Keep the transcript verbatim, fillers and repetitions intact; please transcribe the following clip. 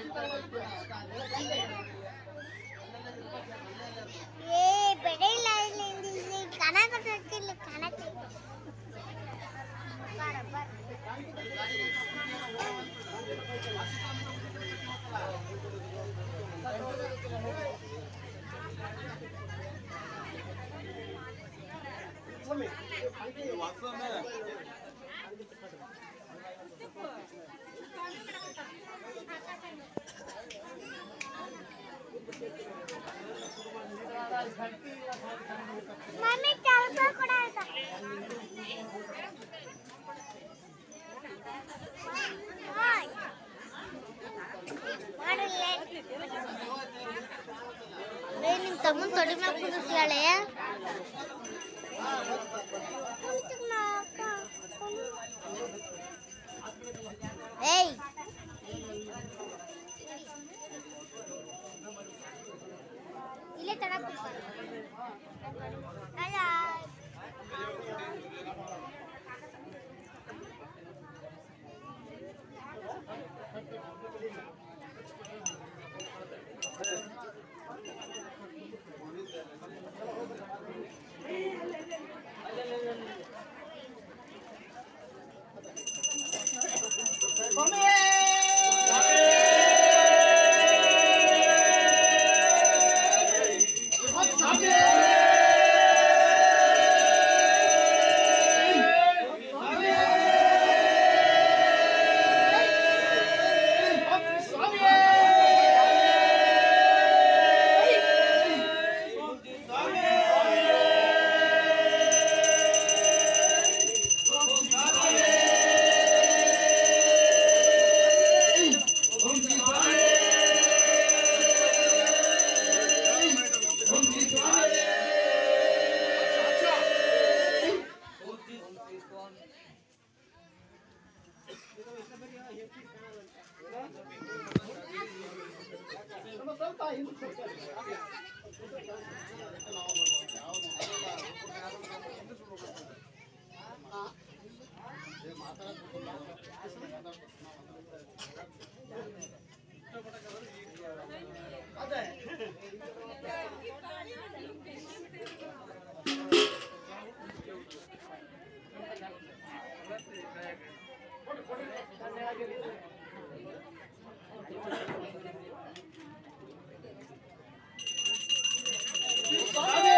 ಏ ಬೆಳೆಯಿಲ್ಲ ಇಲ್ಲಿ ಇಲ್ಲಿ ಕಣಕ ಇಲ್ಲಿ ಕಣಕ ಬರ ಬರ मम्मी चाल पर कोड़ा है हाय मार ले बे निम तमन तोड़ी में कुदुस्याले ಏಯ್ ಇಲ್ಲೇ ತಡ ಕೂತ್ಕೊಳ್ಳಿ ಅಲ್ಲ ಅದೇ